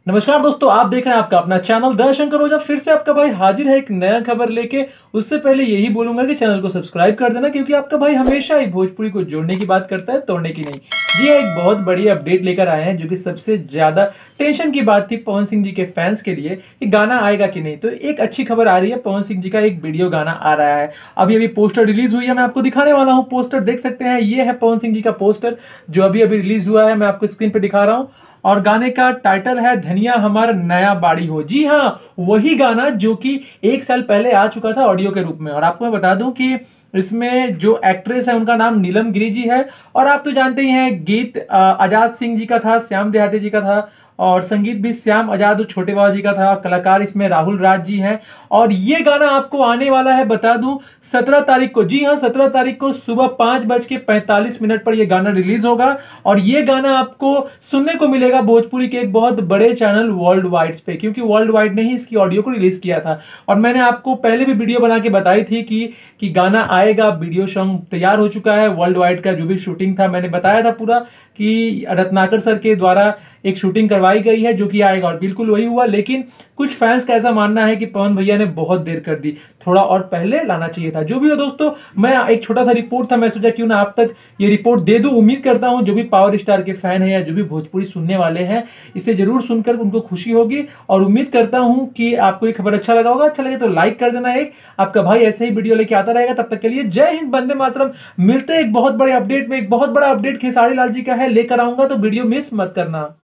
नमस्कार दोस्तों, आप देख रहे हैं आपका अपना चैनल द शंकर ओझा। फिर से आपका भाई हाजिर है एक नया खबर लेके। उससे पहले यही बोलूंगा कि चैनल को सब्सक्राइब कर देना, क्योंकि आपका भाई हमेशा ही भोजपुरी को जोड़ने की बात करता है, तोड़ने की नहीं। जी हाँ, एक बहुत बड़ी अपडेट लेकर आए हैं, जो कि सबसे ज्यादा टेंशन की बात थी पवन सिंह जी के फैंस के लिए कि गाना आएगा कि नहीं। तो एक अच्छी खबर आ रही है, पवन सिंह जी का एक वीडियो गाना आ रहा है। अभी अभी पोस्टर रिलीज हुई है, मैं आपको दिखाने वाला हूँ। पोस्टर देख सकते हैं, ये है पवन सिंह जी का पोस्टर जो अभी अभी रिलीज हुआ है। मैं आपको स्क्रीन पे दिखा रहा हूँ और गाने का टाइटल है धनिया हमारा नया बाड़ी हो। जी हाँ, वही गाना जो कि एक साल पहले आ चुका था ऑडियो के रूप में। और आपको मैं बता दूं कि इसमें जो एक्ट्रेस है उनका नाम नीलम गिरी जी है। और आप तो जानते ही हैं, गीत आजाद सिंह जी का था, श्याम देहाती जी का था, और संगीत भी श्याम आजाद और छोटे बाबा जी का था। कलाकार इसमें राहुल राज जी हैं। और ये गाना आपको आने वाला है, बता दूं, 17 तारीख को। जी हाँ, 17 तारीख को सुबह 5:45 पर यह गाना रिलीज होगा। और ये गाना आपको सुनने को मिलेगा भोजपुरी के एक बहुत बड़े चैनल वर्ल्ड वाइड पे, क्योंकि वर्ल्ड वाइड ने ही इसकी ऑडियो को रिलीज किया था। और मैंने आपको पहले भी वीडियो बना के बताई थी कि गाना आएगा। वीडियो सॉन्ग तैयार हो चुका है। वर्ल्ड वाइड का जो भी शूटिंग था मैंने बताया था पूरा, कि रत्नाकर सर के द्वारा एक शूटिंग करवाई गई है, जो कि आएगा। और बिल्कुल वही हुआ। लेकिन कुछ फैंस का ऐसा मानना है कि पवन भैया ने बहुत देर कर दी, थोड़ा और पहले लाना चाहिए था। जो भी हो दोस्तों, मैं एक छोटा सा रिपोर्ट था, मैं सोचा क्यों ना आप तक ये रिपोर्ट दे दूं। उम्मीद करता हूं जो भी पावर स्टार के फैन है या जो भी भोजपुरी सुनने वाले हैं, इसे जरूर सुनकर उनको खुशी होगी। और उम्मीद करता हूं कि आपको ये खबर अच्छा लगा होगा। अच्छा लगे तो लाइक कर देना। एक आपका भाई ऐसे ही वीडियो लेके आता रहेगा। तब तक के लिए जय हिंद, वंदे मातरम। मिलते हैं एक बहुत बड़े अपडेट में। एक बहुत बड़ा अपडेट खेसारी लाल जी का है, लेकर आऊंगा, तो वीडियो मिस मत करना।